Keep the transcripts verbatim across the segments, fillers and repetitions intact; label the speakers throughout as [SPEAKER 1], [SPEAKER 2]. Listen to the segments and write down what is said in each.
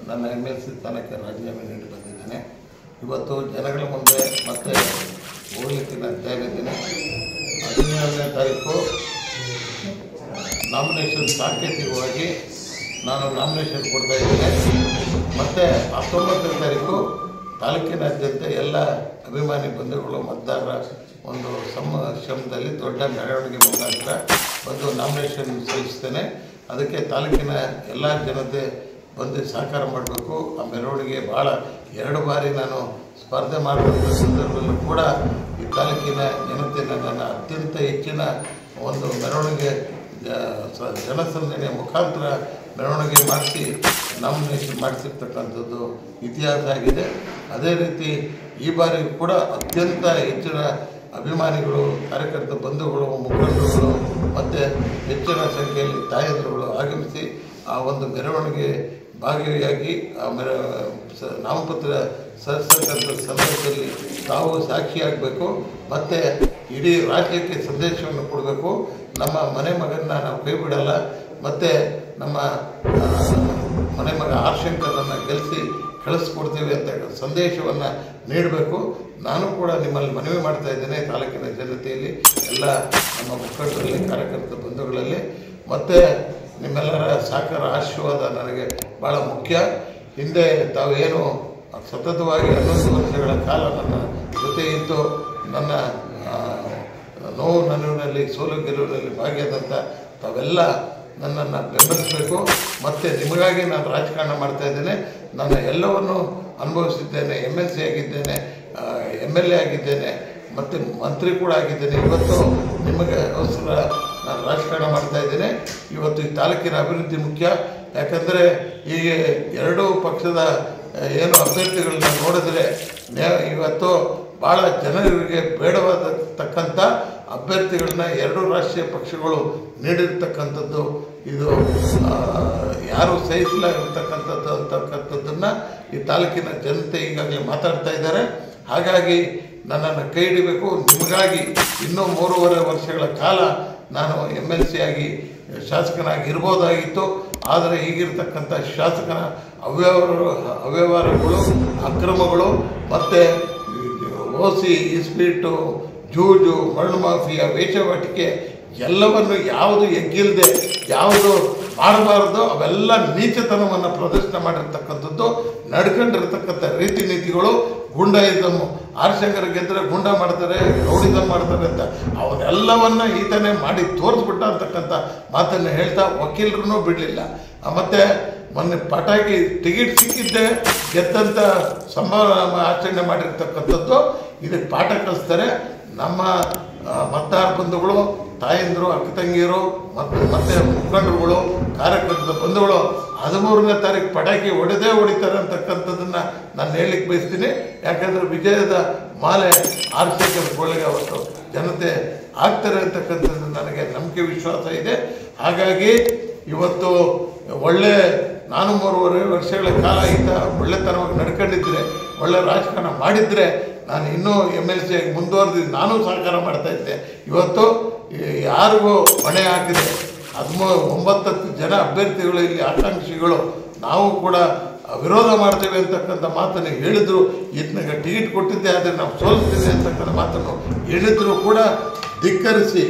[SPEAKER 1] ನನ್ನ M L C ಸ್ಥಾನಕ್ಕೆ ರಾಜೀನಾಮೆ ನೀಡಿ ಬಂದಿದ್ದೇನೆ. ಇವತ್ತು ಜನಗಳ ಮುಂದೆ ಮತ್ತೆ ಹೋಗಲಿಕ್ಕೆ ನಾನು ತಯಾರಿದ್ದೇನೆ. ಹದಿನೇಳನೇ ತಾರೀಕು ನಾಮಿನೇಷನ್ ಸಾಂಕೇತಿಕವಾಗಿ ನಾನು ನಾಮಿನೇಷನ್ ಕೊಡ್ತಾ ಇದ್ದೇನೆ. ಮತ್ತು ಹತ್ತೊಂಬತ್ತನೇ ತಾರೀಕು ತಾಲೂಕಿನಾದ್ಯಂತ ಎಲ್ಲ ಅಭಿಮಾನಿ ಬಂಧುಗಳು ಮತದಾರರ ಒಂದು ಸಮಾಶ್ರಮದಲ್ಲಿ ದೊಡ್ಡ ಮೆರವಣಿಗೆ ಮುಖಾಂತರ ಬಂದು ನಾಮಿನೇಷನ್ ಸಲ್ಲಿಸ್ತೇನೆ. ಅದಕ್ಕೆ ತಾಲೂಕಿನ ಎಲ್ಲ ಜನತೆ ಬಂದು ಸಹಕಾರ ಮಾಡಬೇಕು. ಆ ಮೆರವಣಿಗೆ ಭಾಳ ಎರಡು ಬಾರಿ ನಾನು ಸ್ಪರ್ಧೆ ಮಾಡಿದಂಥ ಸಂದರ್ಭದಲ್ಲೂ ಕೂಡ ಈ ತಾಲೂಕಿನ ಜನತೆ ನನ್ನನ್ನು ಅತ್ಯಂತ ಹೆಚ್ಚಿನ ಒಂದು ಮೆರವಣಿಗೆ ಜನಸಂದಣಿಯ ಮುಖಾಂತರ ಮೆರವಣಿಗೆ ಮಾಡಿಸಿ ನಾಮಿನೇಷನ್ ಮಾಡಿಸಿರ್ತಕ್ಕಂಥದ್ದು ಇತಿಹಾಸ ಆಗಿದೆ. ಅದೇ ರೀತಿ ಈ ಬಾರಿ ಕೂಡ ಅತ್ಯಂತ ಹೆಚ್ಚಿನ ಅಭಿಮಾನಿಗಳು, ಕಾರ್ಯಕರ್ತ ಬಂಧುಗಳು, ಮುಖಂಡರುಗಳು ಮತ್ತು ಹೆಚ್ಚಿನ ಸಂಖ್ಯೆಯಲ್ಲಿ ತಾಯಂದಿರುಗಳು ಆಗಮಿಸಿ ಆ ಒಂದು ಮೆರವಣಿಗೆ ಭಾಗಿಯಾಗಿ ಆ ಮೆರ ನಾಮಪತ್ರ ಸಲ್ಲಿಸತಕ್ಕಂಥ ಸಂದರ್ಭದಲ್ಲಿ ತಾವು ಸಾಕ್ಷಿಯಾಗಬೇಕು ಮತ್ತು ಇಡೀ ರಾಜ್ಯಕ್ಕೆ ಸಂದೇಶವನ್ನು ಕೊಡಬೇಕು. ನಮ್ಮ ಮನೆ ಮಗನ್ನ ನಾವು ಕೈ ಬಿಡಲ್ಲ ಮತ್ತು ನಮ್ಮ ಮನೆ ಮಗ ಆರ್ ಶಂಕರನ್ನು ಗೆಲ್ಲಿಸಿ ಕಳಿಸ್ಕೊಡ್ತೀವಿ ಅಂತ ಸಂದೇಶವನ್ನು ನೀಡಬೇಕು. ನಾನು ಕೂಡ ನಿಮ್ಮಲ್ಲಿ ಮನವಿ ಮಾಡ್ತಾ ಇದ್ದೇನೆ, ತಾಲೂಕಿನ ಜನತೆಯಲ್ಲಿ, ಎಲ್ಲ ನಮ್ಮ ಮುಖಂಡರಲ್ಲಿ, ಕಾರ್ಯಕರ್ತ ಬಂಧುಗಳಲ್ಲಿ. ಮತ್ತು ನಿಮ್ಮೆಲ್ಲರ ಸಹಕಾರ ಆಶೀರ್ವಾದ ನನಗೆ ಭಾಳ ಮುಖ್ಯ. ಹಿಂದೆ ತಾವೇನು ಸತತವಾಗಿ ಹನ್ನೊಂದು ವರ್ಷಗಳ ಕಾಲ ನನ್ನ ಜೊತೆ ಇದ್ದು ನನ್ನ ನೋವು ನಲಿವಿನಲ್ಲಿ, ಸೋಲು ಗೆಲುವಿನಲ್ಲಿ ಭಾಗಿಯಾದಂಥ ತಾವೆಲ್ಲ ನನ್ನನ್ನು ಬೆಂಬಲಿಸಬೇಕು. ಮತ್ತು ನಿಮಗಾಗಿ ನಾನು ರಾಜಕಾರಣ ಮಾಡ್ತಾಯಿದ್ದೇನೆ. ನಾನು ಎಲ್ಲವನ್ನು ಅನುಭವಿಸಿದ್ದೇನೆ. ಎಮ್ ಎಲ್ ಸಿ ಆಗಿದ್ದೇನೆ, ಎಮ್ ಎಲ್ ಎ ಆಗಿದ್ದೇನೆ ಮತ್ತು ಮಂತ್ರಿ ಕೂಡ ಆಗಿದ್ದೇನೆ. ಇವತ್ತು ನಿಮಗೆ ಅವಸರ ನಾನು ರಾಜಕಾರಣ ಮಾಡ್ತಾಯಿದ್ದೇನೆ. ಇವತ್ತು ಈ ತಾಲೂಕಿನ ಅಭಿವೃದ್ಧಿ ಮುಖ್ಯ. ಯಾಕಂದರೆ ಈಗ ಎರಡೂ ಪಕ್ಷದ ಏನು ಅಭ್ಯರ್ಥಿಗಳನ್ನ ನೋಡಿದ್ರೆ ಇವತ್ತು ಭಾಳ ಜನರಿಗೆ ಬೇಡವಾದತಕ್ಕಂಥ ಅಭ್ಯರ್ಥಿಗಳನ್ನ ಎರಡೂ ರಾಷ್ಟ್ರೀಯ ಪಕ್ಷಗಳು ನೀಡಿರ್ತಕ್ಕಂಥದ್ದು ಇದು ಯಾರು ಸಹಿಸಲಾಗಿರ್ತಕ್ಕಂಥದ್ದು ಅಂತಕ್ಕಂಥದ್ದನ್ನು ಈ ತಾಲೂಕಿನ ಜನತೆ ಈಗಾಗಲೇ ಮಾತಾಡ್ತಾ ಇದ್ದಾರೆ. ಹಾಗಾಗಿ ನನ್ನನ್ನು ಕೈ ಹಿಡಿಬೇಕು. ನಿಮಗಾಗಿ ಇನ್ನೂ ಮೂರುವರೆ ವರ್ಷಗಳ ಕಾಲ ನಾನು ಎಮ್ ಎಲ್ ಸಿ ಆಗಿ ಶಾಸಕನಾಗಿ ಇರ್ಬೋದಾಗಿತ್ತು. ಆದರೆ ಈಗಿರ್ತಕ್ಕಂಥ ಶಾಸಕನ ಅವ್ಯವಹಾರ ಅವ್ಯವಹಾರಗಳು, ಅಕ್ರಮಗಳು ಮತ್ತು ಓಸಿ, ಇಸ್ಪೀಟು, ಜೂಜು, ಮರಳು ಮಾಫಿಯಾ, ವೇಷವಾಟಿಕೆ ಎಲ್ಲವನ್ನು ಯಾವುದು ಎಗ್ಗಿಲ್ಲದೆ ಯಾವುದು ಮಾಡಬಾರ್ದು ಅವೆಲ್ಲ ನೀಚತನವನ್ನು ಪ್ರದರ್ಶನ ಮಾಡಿರ್ತಕ್ಕಂಥದ್ದು, ನಡ್ಕೊಂಡಿರ್ತಕ್ಕಂಥ ರೀತಿ ನೀತಿಗಳು, ಗುಂಡಾಯಿಸಮ್ಮು, ಆರ್ಶಂಕರ್ ಗೆದ್ದರೆ ಗುಂಡ ಮಾಡ್ತಾರೆ, ರೌಡಿಸಮ್ ಮಾಡ್ತಾರೆ ಅಂತ ಅವನ್ನೆಲ್ಲವನ್ನು ಈತನೇ ಮಾಡಿ ತೋರಿಸ್ಬಿಟ್ಟ ಅಂತಕ್ಕಂಥ ಮಾತನ್ನು ಹೇಳ್ತಾ ವಕೀಲರೂ ಬಿಡಲಿಲ್ಲ. ಮತ್ತು ಮೊನ್ನೆ ಪಟಾಕಿ ಟಿಕೆಟ್ ಸಿಕ್ಕಿದ್ದೆ ಗೆದ್ದಂಥ ಸಂಭ್ರಮ ಆಚರಣೆ ಮಾಡಿರ್ತಕ್ಕಂಥದ್ದು ಇದಕ್ಕೆ ಪಾಠ ಕಲಿಸ್ತಾರೆ. ನಮ್ಮ ಮತದಾರ ಬಂಧುಗಳು, ತಾಯಂದಿರು, ಅಕ್ಕ ತಂಗಿಯರು ಮತ್ತು ಮತ್ತೆ ಮುಖಂಡರುಗಳು, ಕಾರ್ಯಕರ್ತ ಬಂಧುಗಳು ಹದಿಮೂರನೇ ತಾರೀಕು ಪಟಾಕಿ ಹೊಡೆದೇ ಹೊಡಿತಾರೆ ಅಂತಕ್ಕಂಥದ್ದನ್ನು ನಾನು ಹೇಳಲಿಕ್ಕೆ ಬಯಸ್ತೀನಿ. ಯಾಕಂದರೆ ವಿಜಯದ ಮಾಲೆ ಆರಿಸೋಕೆ ಅವತ್ತು ಜನತೆ ಆಗ್ತಾರೆ ಅಂತಕ್ಕಂಥದ್ದು ನನಗೆ ನಂಬಿಕೆ, ವಿಶ್ವಾಸ ಇದೆ. ಹಾಗಾಗಿ ಇವತ್ತು ಒಳ್ಳೆ ನಾನು ಮೂರುವರೆ ವರ್ಷಗಳ ಕಾಲ ಈತ ಒಳ್ಳೆತನವಾಗಿ ನಡ್ಕೊಂಡಿದ್ದರೆ, ಒಳ್ಳೆ ರಾಜಕಾರಣ ಮಾಡಿದರೆ ನಾನು ಇನ್ನೂ ಎಮ್ ಎಲ್ ಸಿ ಆಗಿ ಮುಂದುವರೆದು ನಾನು ಸಹಕಾರ ಮಾಡ್ತಾಯಿದ್ದೆ. ಇವತ್ತು ಯಾರಿಗೂ ಹೊಣೆ ಹಾಕಿದೆ ಹದಿಮೂರು ಒಂಬತ್ತತ್ತು ಜನ ಅಭ್ಯರ್ಥಿಗಳು ಇಲ್ಲಿ ಆಕಾಂಕ್ಷಿಗಳು ನಾವು ಕೂಡ ವಿರೋಧ ಮಾಡ್ತೇವೆ ಅಂತಕ್ಕಂಥ ಮಾತನ್ನು ಹೇಳಿದ್ರು. ಈತನಿಗೆ ಟಿಕೆಟ್ ಕೊಟ್ಟಿದ್ದೆ ಆದರೆ ನಾವು ಸೋಲಿಸ್ತೀವಿ ಅಂತಕ್ಕಂಥ ಮಾತನ್ನು ಹೇಳಿದ್ರು ಕೂಡ ಧಿಕ್ಕರಿಸಿ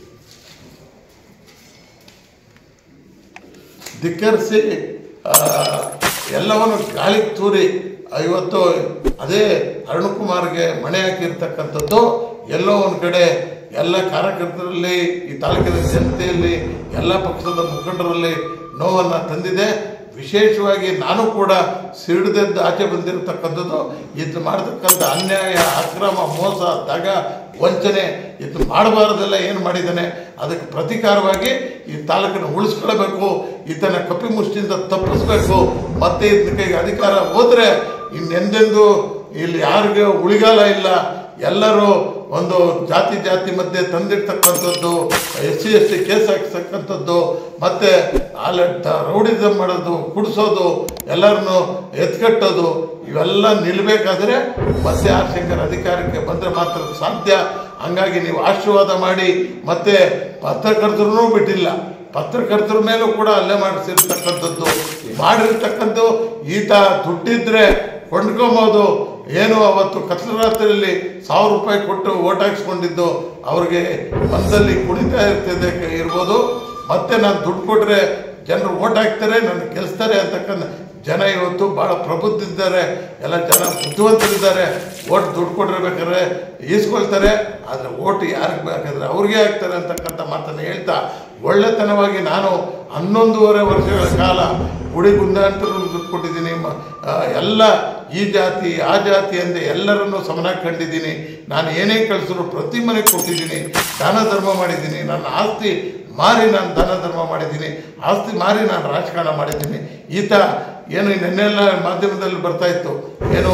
[SPEAKER 1] ಧಿಕ್ಕರಿಸಿ ಎಲ್ಲವನ್ನು ಗಾಳಿಗೆ ತೂರಿ ಇವತ್ತು ಅದೇ ಅರುಣಕುಮಾರ್ಗೆ ಮಣೆ ಹಾಕಿರ್ತಕ್ಕಂಥದ್ದು ಎಲ್ಲೋ ಒಂದು ಕಡೆ ಎಲ್ಲ ಕಾರ್ಯಕರ್ತರಲ್ಲಿ, ಈ ತಾಲೂಕಿನ ಜನತೆಯಲ್ಲಿ, ಎಲ್ಲ ಪಕ್ಷದ ಮುಖಂಡರಲ್ಲಿ ನೋವನ್ನು ತಂದಿದೆ. ವಿಶೇಷವಾಗಿ ನಾನು ಕೂಡ ಸಿಡಿದೆದ್ದು ಆಚೆ ಬಂದಿರತಕ್ಕಂಥದ್ದು ಇದು ಮಾಡತಕ್ಕಂಥ ಅನ್ಯಾಯ, ಅಕ್ರಮ, ಮೋಸ, ದಗ, ವಂಚನೆ ಇದು ಮಾಡಬಾರ್ದೆಲ್ಲ ಏನು ಮಾಡಿದ್ದಾನೆ ಅದಕ್ಕೆ ಪ್ರತೀಕಾರವಾಗಿ ಈ ತಾಲೂಕನ್ನು ಉಳಿಸ್ಕೊಳ್ಬೇಕು, ಈತನ ಕಪಿ ಮುಷ್ಟಿಯಿಂದ ತಪ್ಪಿಸ್ಬೇಕು. ಮತ್ತೆ ಇದನ್ನ ಕೈಗೆ ಅಧಿಕಾರ ಹೋದರೆ ಇನ್ನೆಂದೆಂದು ಇಲ್ಲಿ ಯಾರಿಗೆ ಉಳಿಗಾಲ ಇಲ್ಲ. ಎಲ್ಲರೂ ಒಂದು ಜಾತಿ ಜಾತಿ ಮಧ್ಯೆ ತಂದಿರ್ತಕ್ಕಂಥದ್ದು, S C S T case ಹಾಕ್ತಕ್ಕಂಥದ್ದು, ಮತ್ತು ಆಲ ರೌಡಿಸಮ್ ಮಾಡೋದು, ಕುಡಿಸೋದು, ಎಲ್ಲರನ್ನು ಎತ್ಕಟ್ಟೋದು ಇವೆಲ್ಲ ನಿಲ್ಲಬೇಕಾದ್ರೆ ಮತ್ತೆ ಆರ್ ಶಂಕರ್ ಅಧಿಕಾರಕ್ಕೆ ಬಂದರೆ ಮಾತ್ರ ಸಾಧ್ಯ. ಹಂಗಾಗಿ ನೀವು ಆಶೀರ್ವಾದ ಮಾಡಿ ಮತ್ತೆ ಪತ್ರಕರ್ತರೂ ಬಿಟ್ಟಿಲ್ಲ, ಪತ್ರಕರ್ತರ ಮೇಲೂ ಕೂಡ ಹಲ್ಲೆ ಮಾಡಿಸಿರ್ತಕ್ಕಂಥದ್ದು ಮಾಡಿರ್ತಕ್ಕಂಥ ಈತ ದುಡ್ಡಿದ್ರೆ ಕೊಂಡ್ಕೊಬೋದು. ಏನು ಅವತ್ತು ಕತ್ಲ ರಾತ್ರಿಯಲ್ಲಿ ಸಾವಿರ ರೂಪಾಯಿ ಕೊಟ್ಟು ಓಟ್ ಹಾಕ್ಸ್ಕೊಂಡಿದ್ದು ಅವ್ರಿಗೆ ಮನದಲ್ಲಿ ಕುಣಿತಾ ಇರ್ತಿದೆ ಇರ್ಬೋದು. ಮತ್ತೆ ನಾನು ದುಡ್ಡು ಕೊಟ್ಟರೆ ಜನರು ಓಟ್ ಹಾಕ್ತಾರೆ, ನನ್ನ ಗೆಲ್ಲಿಸ್ತಾರೆ ಅಂತಕ್ಕಂಥ ಜನ ಇವತ್ತು ಭಾಳ ಪ್ರಬುದ್ಧಿದ್ದಾರೆ, ಎಲ್ಲ ಜನ ಬುದ್ಧಿವಂತರಿದ್ದಾರೆ. ಓಟ್ ದುಡ್ಡು ಕೊಟ್ಟಿರ್ಬೇಕಾದ್ರೆ ಈಸ್ಕೊಳ್ತಾರೆ, ಆದರೆ ಓಟ್ ಯಾರಿಗೆ ಬೇಕಾದ್ರೆ ಅವ್ರಿಗೆ ಹಾಕ್ತಾರೆ ಅಂತಕ್ಕಂಥ ಮಾತನ್ನು ಹೇಳ್ತಾ ಒಳ್ಳೆತನವಾಗಿ ನಾನು ಹನ್ನೊಂದೂವರೆ ವರ್ಷಗಳ ಕಾಲ ಗುಡಿ ಗುಂಡಾಂತರನ್ನು ದುಡ್ಡು ಕೊಟ್ಟಿದ್ದೀನಿ. ಎಲ್ಲ ಈ ಜಾತಿ ಆ ಜಾತಿ ಅಂತ ಎಲ್ಲರನ್ನೂ ಸಮನಾಗಿ ಕಂಡಿದ್ದೀನಿ. ನಾನು ಏನೇ ಕಳಿಸಿದ್ರು ಪ್ರತಿ ಮನೆಗೆ ಕೊಟ್ಟಿದ್ದೀನಿ, ದಾನ ಧರ್ಮ ಮಾಡಿದ್ದೀನಿ. ನನ್ನ ಆಸ್ತಿ ಮಾರಿ ನಾನು ದಾನ ಧರ್ಮ ಮಾಡಿದ್ದೀನಿ, ಆಸ್ತಿ ಮಾರಿ ನಾನು ರಾಜಕಾರಣ ಮಾಡಿದ್ದೀನಿ. ಈತ ಏನು ನೆನ್ನೆಲ್ಲ ಮಾಧ್ಯಮದಲ್ಲಿ ಬರ್ತಾ ಇತ್ತು, ಏನು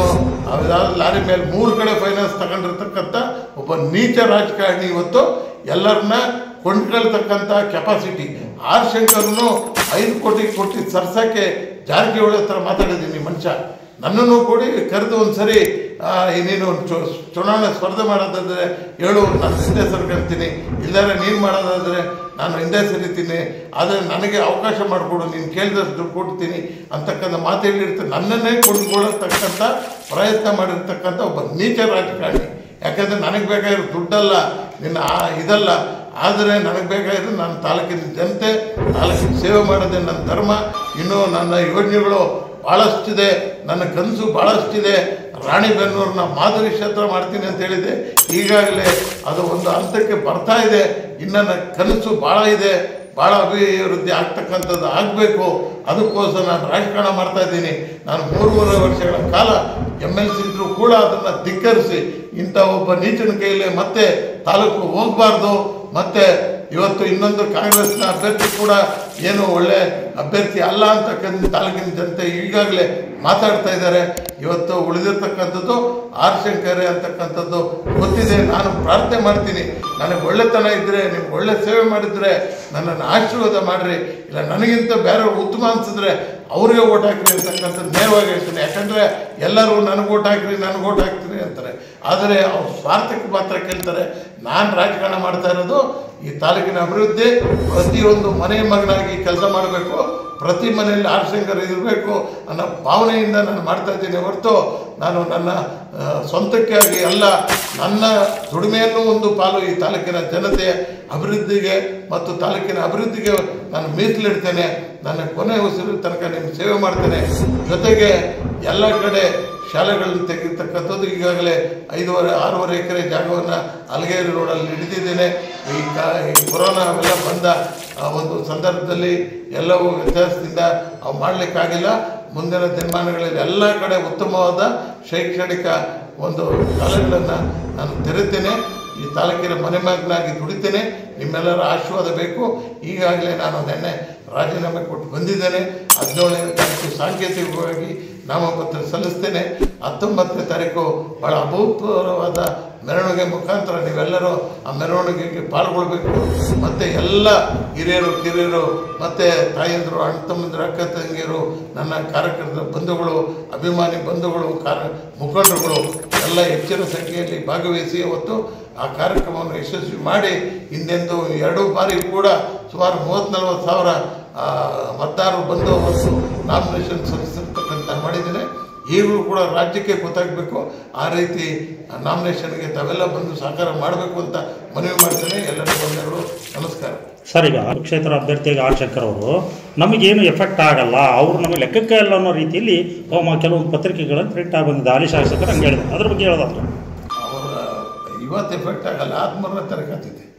[SPEAKER 1] ಲಾರಿ ಮೇಲೆ ಮೂರು ಕಡೆ ಫೈನಾನ್ಸ್ ತಗೊಂಡಿರ್ತಕ್ಕಂಥ ಒಬ್ಬ ನೀಚ ರಾಜಕಾರಣಿ ಇವತ್ತು ಎಲ್ಲರನ್ನ ಕೊಂಡ್ಕೊಳ್ತಕ್ಕಂಥ ಕೆಪಾಸಿಟಿ. ಆರ್ ಶಂಕರ್ನು ಐದು ಕೋಟಿ ಕೊಟ್ಟು ಸರ್ಸಕ್ಕೆ ಜಾರಕಿಹೊಳಿ ಹತ್ರ ಮಾತಾಡಿದ್ದೀನಿ. ಮನುಷ್ಯ ನನ್ನನ್ನು ಕೂಡಿ ಕರೆದು ಒಂದು ಸರಿ ನೀನು ಚುನಾವಣೆ ಸ್ಪರ್ಧೆ ಮಾಡೋದಾದರೆ ಹೇಳು, ನಾನು ಹಿಂದೆ ಸರ್ಕಂತೀನಿ, ಇಲ್ಲಾರೆ ನೀನು ಮಾಡೋದಾದರೆ ನಾನು ಹಿಂದೆ ಸರಿತೀನಿ, ಆದರೆ ನನಗೆ ಅವಕಾಶ ಮಾಡಿಕೊಡು, ನೀನು ಕೇಳಿದಷ್ಟು ದುಡ್ಡು ಕೊಡ್ತೀನಿ ಅಂತಕ್ಕಂಥ ಮಾತು ಹೇಳಿರ್ತೀನಿ. ನನ್ನನ್ನೇ ಕೊಂಡ್ಕೊಳ್ಳತಕ್ಕಂಥ ಪ್ರಯತ್ನ ಮಾಡಿರ್ತಕ್ಕಂಥ ಒಬ್ಬ ನೀಚ ರಾಜಕಾರಣಿ. ಯಾಕಂದರೆ ನನಗೆ ಬೇಕಾಗಿರೋ ದುಡ್ಡಲ್ಲ, ನಿನ್ನ ಇದಲ್ಲ, ಆದರೆ ನನಗೆ ಬೇಕಾಗಿರೋ ನನ್ನ ತಾಲೂಕಿನ ಜನತೆ, ತಾಲೂಕಿನ ಸೇವೆ ಮಾಡೋದೇ ನನ್ನ ಧರ್ಮ. ಇನ್ನೂ ನನ್ನ ಯೋಜನೆಗಳು ಭಾಳಷ್ಟಿದೆ, ನನ್ನ ಕನಸು ಭಾಳಷ್ಟಿದೆ. ರಾಣಿಬೆನ್ನೂರನ್ನ ಮಾದರಿ ಕ್ಷೇತ್ರ ಮಾಡ್ತೀನಿ ಅಂತ ಹೇಳಿದೆ, ಈಗಾಗಲೇ ಅದು ಒಂದು ಹಂತಕ್ಕೆ ಬರ್ತಾ ಇದೆ. ಇನ್ನು ನನ್ನ ಕನಸು ಭಾಳ ಇದೆ, ಭಾಳ ಅಭಿವೃದ್ಧಿ ಆಗ್ತಕ್ಕಂಥದ್ದು ಆಗಬೇಕು. ಅದಕ್ಕೋಸ್ಕರ ನಾನು ರಾಜಕಾರಣ ಮಾಡ್ತಾ ಇದ್ದೀನಿ. ನಾನು ಮೂರುವರೆ ವರ್ಷಗಳ ಕಾಲ ಎಮ್ ಎಲ್ ಸಿ ಇದ್ದರೂ ಕೂಡ ಅದನ್ನು ಧಿಕ್ಕರಿಸಿ ಇಂಥ ಒಬ್ಬ ನೀಚನ ಕೈಯಲ್ಲಿ ಮತ್ತೆ ತಾಲೂಕು ಹೋಗಬಾರ್ದು. ಮತ್ತು ಇವತ್ತು ಇನ್ನೊಂದು ಕಾಂಗ್ರೆಸ್ನ ಅಭ್ಯರ್ಥಿ ಕೂಡ ಏನು ಒಳ್ಳೆ ಅಭ್ಯರ್ಥಿ ಅಲ್ಲ ಅಂತಕ್ಕಂಥ ತಾಲೂಕಿನ ಜನತೆ ಈಗಾಗಲೇ ಮಾತಾಡ್ತಾ ಇದ್ದಾರೆ. ಇವತ್ತು ಉಳಿದಿರ್ತಕ್ಕಂಥದ್ದು ಆರ್ ಶಂಕರೇ ಅಂತಕ್ಕಂಥದ್ದು ಗೊತ್ತಿದೆ. ನಾನು ಪ್ರಾರ್ಥನೆ ಮಾಡ್ತೀನಿ, ನನಗೆ ಒಳ್ಳೆತನ ಇದ್ದರೆ, ನಿಮ್ಗೆ ಒಳ್ಳೆ ಸೇವೆ ಮಾಡಿದರೆ ನನ್ನನ್ನು ಆಶೀರ್ವಾದ ಮಾಡಿರಿ, ಇಲ್ಲ ನನಗಿಂತ ಬೇರೆಯವ್ರು ಉತ್ತಮ ಅನಿಸಿದ್ರೆ ಅವ್ರಿಗೆ ಓಟ್ ಹಾಕ್ರಿ ಅಂತಕ್ಕಂಥದ್ದು ನೇರವಾಗಿ ಹೇಳ್ತೀನಿ. ಯಾಕಂದರೆ ಎಲ್ಲರೂ ನನಗೆ ಓಟ್ ಹಾಕ್ರಿ ನನಗೆ ಓಟ್ ಹಾಕ್ತೀರಿ ಅಂತಾರೆ, ಆದರೆ ಅವ್ರು ಸ್ವಾರ್ಥಕ್ಕೆ ಮಾತ್ರ ಕೇಳ್ತಾರೆ. ನಾನು ರಾಜಕಾರಣ ಮಾಡ್ತಾ ಇರೋದು ಈ ತಾಲೂಕಿನ ಅಭಿವೃದ್ಧಿ, ಪ್ರತಿಯೊಂದು ಮನೆ ಮಗನಾಗಿ ಕೆಲಸ ಮಾಡಬೇಕು, ಪ್ರತಿ ಮನೆಯಲ್ಲಿ ಆರ್ ಶಂಕರ್ ಇರಬೇಕು ಅನ್ನೋ ಭಾವನೆಯಿಂದ ನಾನು ಮಾಡ್ತಾ ಇದ್ದೀನಿ ಹೊರತು ನಾನು ನನ್ನ ಸ್ವಂತಕ್ಕಾಗಿ ಅಲ್ಲ. ನನ್ನ ದುಡಿಮೆಯನ್ನು ಒಂದು ಪಾಲು ಈ ತಾಲೂಕಿನ ಜನತೆಯ ಅಭಿವೃದ್ಧಿಗೆ ಮತ್ತು ತಾಲೂಕಿನ ಅಭಿವೃದ್ಧಿಗೆ ನಾನು ಮೀಸಲಿಡ್ತೇನೆ. ನನ್ನ ಕೊನೆ ಉಸಿರು ತನಕ ನಿಮ್ಗೆ ಸೇವೆ ಮಾಡ್ತೇನೆ. ಜೊತೆಗೆ ಎಲ್ಲ ಕಡೆ ಶಾಲೆಗಳನ್ನು ತೆಗೆತಕ್ಕಂಥದ್ದು ಈಗಾಗಲೇ ಐದೂವರೆ ಆರೂವರೆ ಎಕರೆ ಜಾಗವನ್ನು ಅಲಗೇರಿ ರೋಡಲ್ಲಿ ಹಿಡಿದಿದ್ದೇನೆ. ಈ ಕಾ ಈ ಕೊರೋನಾ ಅವೆಲ್ಲ ಬಂದ ಒಂದು ಸಂದರ್ಭದಲ್ಲಿ ಎಲ್ಲವೂ ವ್ಯತ್ಯಾಸದಿಂದ ಅವು ಮಾಡಲಿಕ್ಕಾಗಿಲ್ಲ. ಮುಂದಿನ ದಿನಮಾನಗಳಲ್ಲಿ ಎಲ್ಲ ಕಡೆ ಉತ್ತಮವಾದ ಶೈಕ್ಷಣಿಕ ಒಂದು ಶಾಲೆಗಳನ್ನು ನಾನು ತೆರೆತೇನೆ. ಈ ತಾಲೂಕಿನ ಮನೆ ಮಗನಾಗಿ ದುಡಿತೇನೆ. ನಿಮ್ಮೆಲ್ಲರ ಆಶೀರ್ವಾದ ಬೇಕು. ಈಗಾಗಲೇ ನಾನು ನಿನ್ನೆ ರಾಜೀನಾಮೆ ಕೊಟ್ಟು ಬಂದಿದ್ದೇನೆ. ಹದಿನೇಳನೇ ತಾರೀಕು ಸಾಂಕೇತಿಕವಾಗಿ ನಾಮಪತ್ರ ಸಲ್ಲಿಸ್ತೇನೆ. ಹತ್ತೊಂಬತ್ತನೇ ತಾರೀಕು ಭಾಳ ಅಭೂತಪೂರ್ವವಾದ ಮೆರವಣಿಗೆ ಮುಖಾಂತರ ನೀವೆಲ್ಲರೂ ಆ ಮೆರವಣಿಗೆಗೆ ಪಾಲ್ಗೊಳ್ಬೇಕು. ಮತ್ತು ಎಲ್ಲ ಹಿರಿಯರು ಕಿರಿಯರು ಮತ್ತು ತಾಯಂದಿರು, ಅಣ್ಣ ತಮ್ಮಂದಿರು, ಅಕ್ಕ ತಂಗಿಯರು, ನನ್ನ ಕಾರ್ಯಕರ್ತರ ಬಂಧುಗಳು, ಅಭಿಮಾನಿ ಬಂಧುಗಳು, ಕಾರ ಮುಖಂಡರುಗಳು ಎಲ್ಲ ಹೆಚ್ಚಿನ ಸಂಖ್ಯೆಯಲ್ಲಿ ಭಾಗವಹಿಸಿ ಅವತ್ತು ಆ ಕಾರ್ಯಕ್ರಮವನ್ನು ಯಶಸ್ವಿ ಮಾಡಿ ಹಿಂದೆಂದು ಎರಡು ಬಾರಿ ಕೂಡ ಸುಮಾರು ಮೂವತ್ತು ನಲ್ವತ್ತು ಸಾವಿರ ಮತದಾರರು ಬಂದು ಅವತ್ತು ನಾಮಿನೇಷನ್ ಸಲ್ಲಿಸಿರ್ತಕ್ಕಂಥ ಮಾಡಿದ್ದೇನೆ. ಈಗಲೂ ಕೂಡ ರಾಜ್ಯಕ್ಕೆ ಗೊತ್ತಾಗಬೇಕು, ಆ ರೀತಿ ನಾಮಿನೇಷನ್ಗೆ ತಾವೆಲ್ಲ ಬಂದು ಸಹಕಾರ ಮಾಡಬೇಕು ಅಂತ ಮನವಿ ಮಾಡ್ತೇನೆ. ಎಲ್ಲರಿಗೂ ಬಂದರು ನಮಸ್ಕಾರ.
[SPEAKER 2] ಸರ್, ಈಗ ಕ್ಷೇತ್ರ ಅಭ್ಯರ್ಥಿಯಾಗಿ ಆರ್ ಶಂಕರ್ ಅವರು ನಮಗೇನು ಎಫೆಕ್ಟ್ ಆಗಲ್ಲ, ಅವರು ನಮಗೆ ಲೆಕ್ಕಕ್ಕೆ ಇಲ್ಲ ಅನ್ನೋ ರೀತಿಯಲ್ಲಿ ಕೆಲವೊಂದು ಪತ್ರಿಕೆಗಳನ್ನು ಪ್ರಿಂಟ್ ಆಗಿ ಬಂದಿದೆ. ಹಾಲಿ ಶಾಸಕರು ಹಂಗೆ ಹೇಳಿದೆ, ಅದ್ರ ಬಗ್ಗೆ ಹೇಳೋದಾದ್ರೆ
[SPEAKER 1] ಅವರ ಇವತ್ತು ಎಫೆಕ್ಟ್ ಆಗಲ್ಲ, ಆತ್ಮರನ್ನ ತರಕತ್ತಿದೆ.